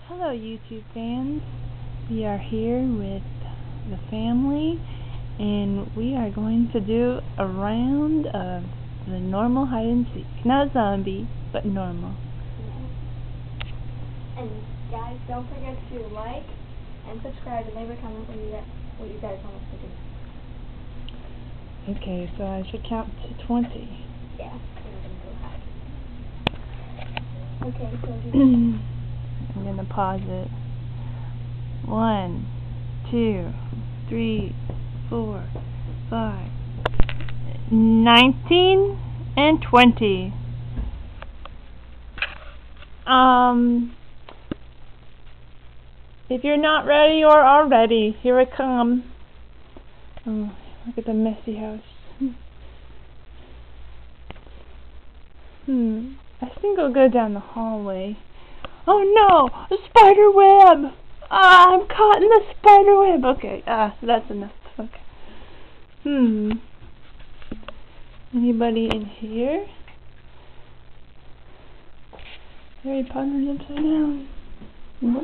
Hello YouTube fans, we are here with the family and we are going to do a round of the normal hide and seek. Not zombie, but normal. And guys, don't forget to like and subscribe and leave a comment what you guys want us to do. Okay, so I should count to 20. Yeah, we're going to go hide. Okay, so I'm going to pause it. 1, 2, 3, 4, 5, 19, and 20. If you're not ready or are ready, here it comes. Oh, look at the messy house. I think I'll go down the hallway. Oh no! A spider web! I'm caught in the spider web! Okay, that's enough. Okay. Anybody in here? Harry Potter's upside down. Nope.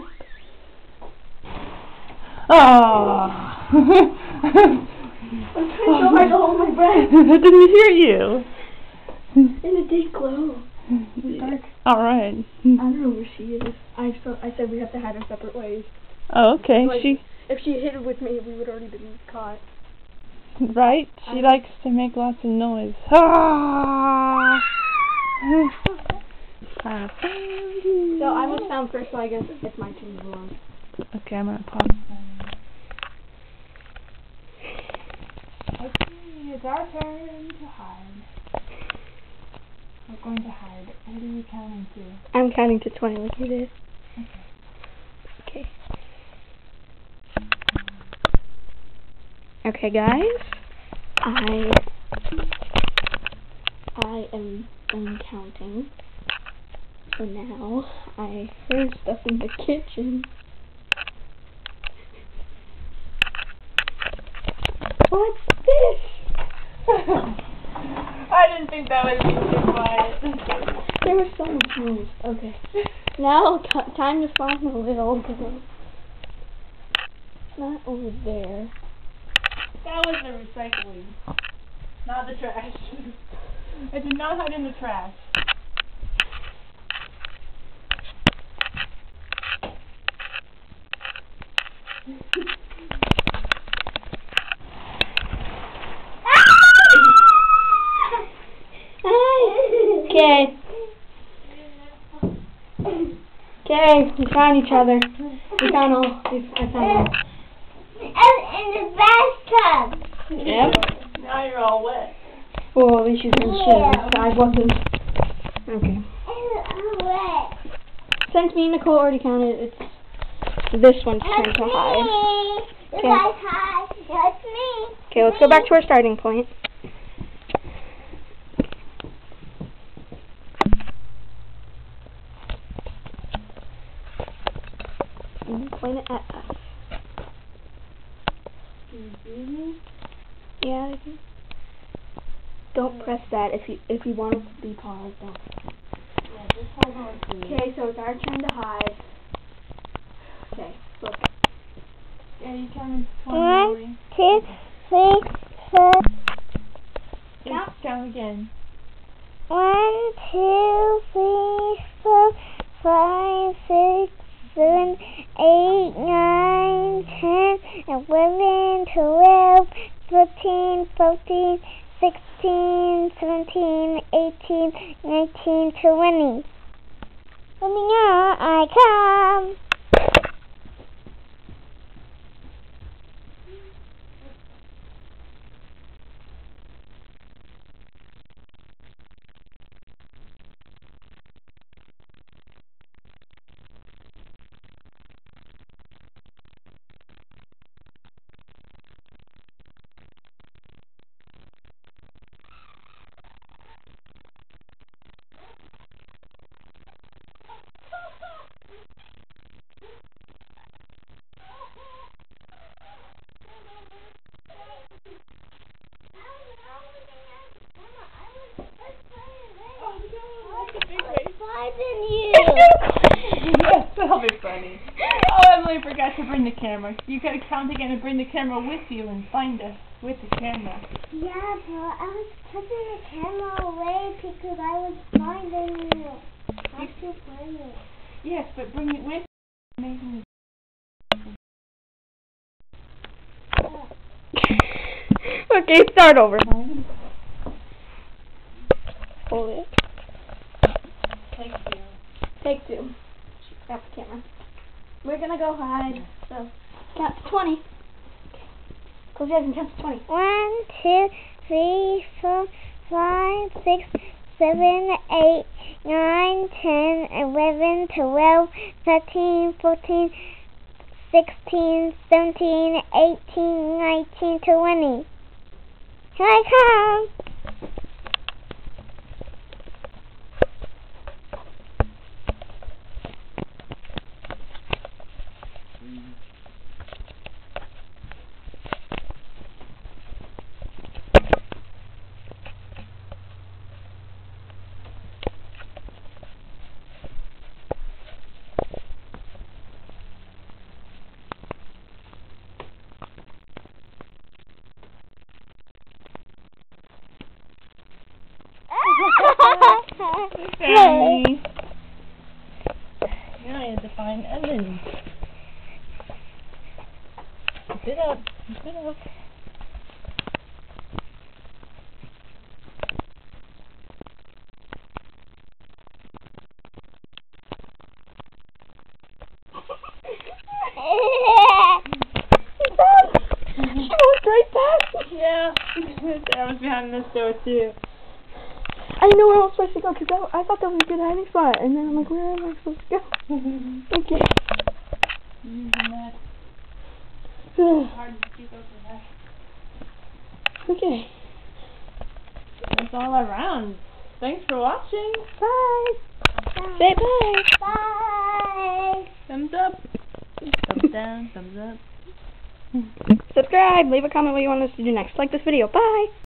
Oh! I'm trying so hard to hold my breath. I didn't hear you. And it did glow. It's dark. Alright. I don't know where she is. I said we have to hide our separate ways. Oh, okay. Like, if she hid with me, we would already been caught. Right? She likes to make lots of noise. Ah! So I was found first, so I guess it's my turn to go on. Okay, I'm gonna pause. Okay, it's our turn to hide. We're going to hide. What are you counting to? I'm counting to 20 like you did. Okay. Okay, guys. I am counting. So now I heard stuff in the kitchen. What's this? I didn't think that would be so quiet. There was so much noise. Okay. Now time to find the little girl. It's not over there. That was the recycling, not the trash. I did not hide in the trash. Okay. Okay, we found each other. We found all. I found all. And in the bathtub. Yep. Now you're all wet. Well, at least you didn't shoes. I wasn't. Okay. Wet. Since me and Nicole already counted, it's this one's turn to hide. Okay. That's me. Okay, let's go back to our starting point. And point it at us. Can you see me? Yeah, I can. Don't press that if you want to be paused. Don't. Yeah, just hold on to me. Okay, so it's our turn to hide. Okay, look. Yeah, you counted 20. 1, 2, 3, 4. Count. Count again. 1, 2, 3, 4, 5, 6, 7, 8, 9, 10, 11, 12, 13, 14, 16, 17, 18, 19, 20. Let me know, I come. That'll be funny. Oh, Emily forgot to bring the camera. You gotta count again and bring the camera with you and find us with the camera. Yeah, but I was putting the camera away because I was finding it. I should bring it. Yes, but bring it with you. Okay, start over. Hold it. Take two. Take two. Got the camera. We're gonna go hide. So count to 20. Okay. Close your eyes and count to 20. 1, 2, 3, 4, 5, 6, 7, 8, 9, 10, 11, 12, 13, 14, 16, 17, 18, 19, 20. Here I come. Family. Now I have to find Evan. Keep it up. Keep it up. She walked right past me. Yeah. I was behind this door too. I didn't know where I was supposed to go because I thought that was a good hiding spot. And then I'm like, where am I supposed to go? Okay. Using that. Hard to speak over that. Okay. That's all around. Thanks for watching. Bye. Say bye. Bye. Thumbs up. Thumbs down. Thumbs up. Subscribe. Leave a comment what you want us to do next. Like this video. Bye.